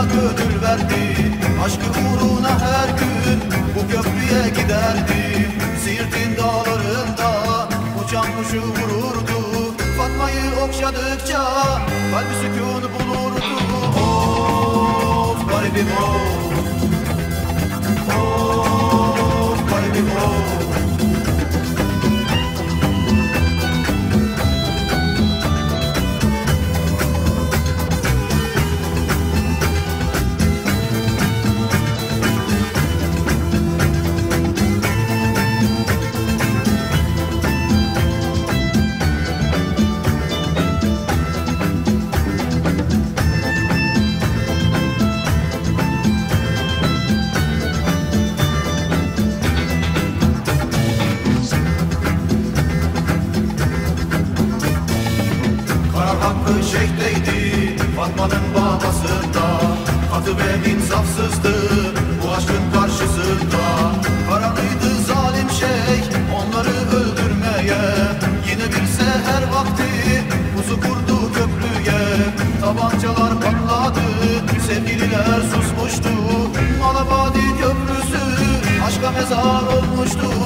gönül verdi. Aşkı uğruna her gün bu köprüye giderdi. Siirt'in dağlarında uçan kuşu vururdu. Fatma'yı okşadıkça kalbi sükûn bulurdu. Of garibim of, of garibim of. Hakkı şeyhteydi Fatma'nın babasında. Katı ve insafsızdı bu aşkın karşısında. Kararlıydı zalim şeyh onları öldürmeye. Yine bir seher vakti pusu kurdu köprüye. Tabancalar patladı, sevgililer susmuştu. Malabadi köprüsü aşka mezar olmuştu.